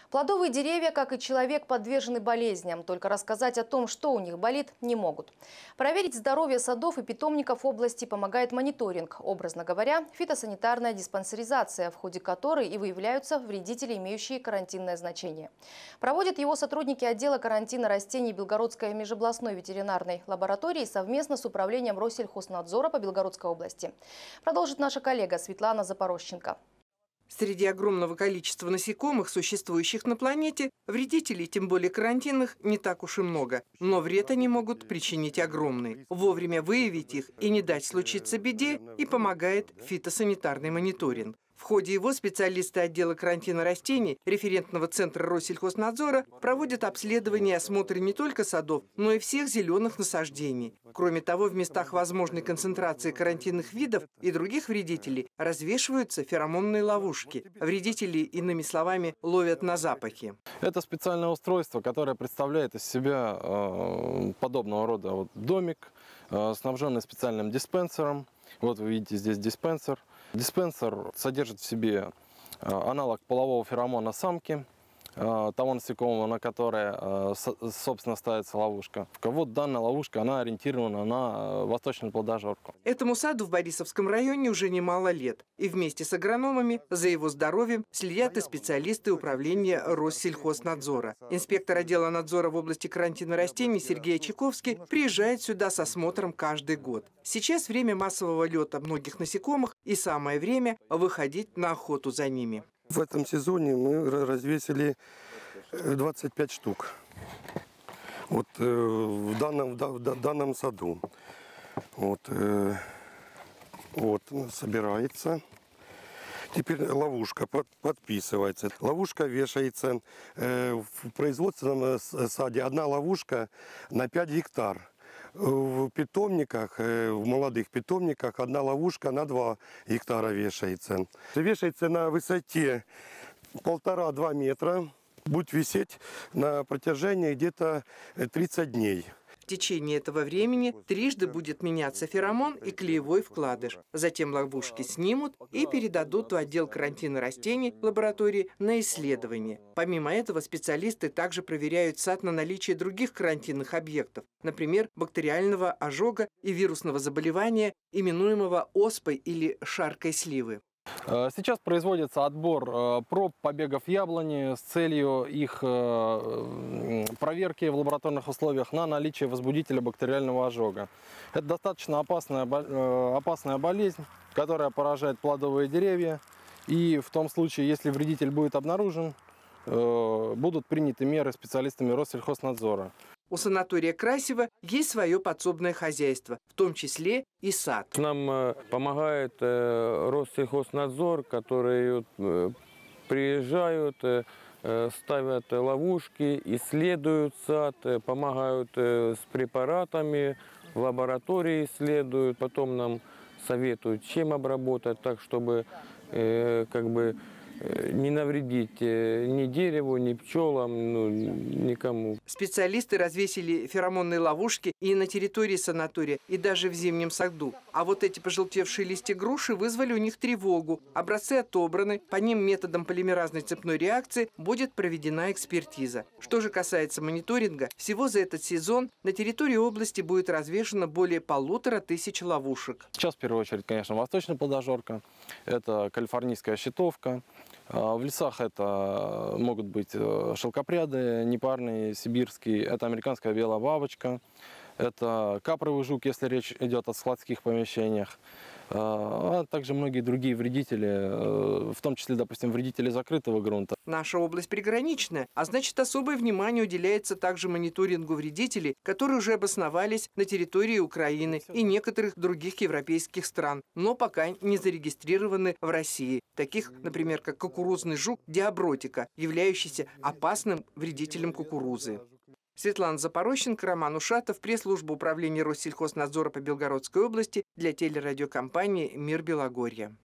Плодовые деревья, как и человек, подвержены болезням. Только рассказать о том, что у них болит, не могут. Проверить здоровье садов и питомников области помогает мониторинг. Образно говоря, фитосанитарная диспансеризация, в ходе которой и выявляются вредители, имеющие карантинное значение. Проводят его сотрудники отдела карантина растений Белгородской межобластной ветеринарной лаборатории совместно с управлением Россельхознадзора по Белгородской области. Продолжит наша коллега Светлана Запорожченко. Среди огромного количества насекомых, существующих на планете, вредителей, тем более карантинных, не так уж и много. Но вред они могут причинить огромный. Вовремя выявить их и не дать случиться беде и помогает фитосанитарный мониторинг. В ходе его специалисты отдела карантина растений референтного центра Россельхознадзора проводят обследование и осмотры не только садов, но и всех зеленых насаждений. Кроме того, в местах возможной концентрации карантинных видов и других вредителей развешиваются феромонные ловушки. Вредители, иными словами, ловят на запахи. Это специальное устройство, которое представляет из себя подобного рода домик, снабженный специальным диспенсером. Вот вы видите здесь диспенсер. Диспенсер содержит в себе аналог полового феромона самки, того насекомого, на которое, собственно, ставится ловушка. Вот данная ловушка, она ориентирована на восточную плодожорку. Этому саду в Борисовском районе уже немало лет. И вместе с агрономами за его здоровьем следят и специалисты управления Россельхознадзора. Инспектор отдела надзора в области карантина растений Сергей Чайковский приезжает сюда с осмотром каждый год. Сейчас время массового лета многих насекомых и самое время выходить на охоту за ними. В этом сезоне мы развесили 25 штук вот, в данном саду. Вот собирается. Теперь ловушка подписывается. Ловушка вешается в производственном саде. Одна ловушка на 5 гектар. В питомниках, в молодых питомниках одна ловушка на 2 гектара вешается. Вешается на высоте 1,5–2 метра. Будет висеть на протяжении где-то 30 дней. В течение этого времени трижды будет меняться феромон и клеевой вкладыш. Затем ловушки снимут и передадут в отдел карантина растений лаборатории на исследование. Помимо этого, специалисты также проверяют сад на наличие других карантинных объектов, например, бактериального ожога и вирусного заболевания, именуемого оспой или шаркой сливы. Сейчас производится отбор проб побегов яблони с целью их проверки в лабораторных условиях на наличие возбудителя бактериального ожога. Это достаточно опасная болезнь, которая поражает плодовые деревья. И в том случае, если вредитель будет обнаружен, будут приняты меры специалистами Россельхознадзора. У санатория Красиво есть свое подсобное хозяйство, в том числе и сад. Нам помогает Россельхознадзор, которые приезжают, ставят ловушки, исследуют сад, помогают с препаратами, в лаборатории исследуют, потом нам советуют, чем обработать, так чтобы не навредить ни дереву, ни пчелам, никому. Специалисты развесили феромонные ловушки и на территории санатория, и даже в зимнем саду. А вот эти пожелтевшие листья груши вызвали у них тревогу. Образцы отобраны, по ним методом полимеразной цепной реакции будет проведена экспертиза. Что же касается мониторинга, всего за этот сезон на территории области будет развешено более 1500 ловушек. Сейчас, в первую очередь, конечно, восточная плодожорка, это калифорнийская щитовка. В лесах это могут быть шелкопряды, непарные, сибирские, это американская белая бабочка, это капровый жук, если речь идет о складских помещениях, а также многие другие вредители, в том числе, допустим, вредители закрытого грунта. Наша область приграничная, а значит, особое внимание уделяется также мониторингу вредителей, которые уже обосновались на территории Украины и некоторых других европейских стран, но пока не зарегистрированы в России. Таких, например, как кукурузный жук диабротика, являющийся опасным вредителем кукурузы. Светлана Запорожченко, Роман Ушатов, пресс-служба управления Россельхознадзора по Белгородской области для телерадиокомпании «Мир Белогорья».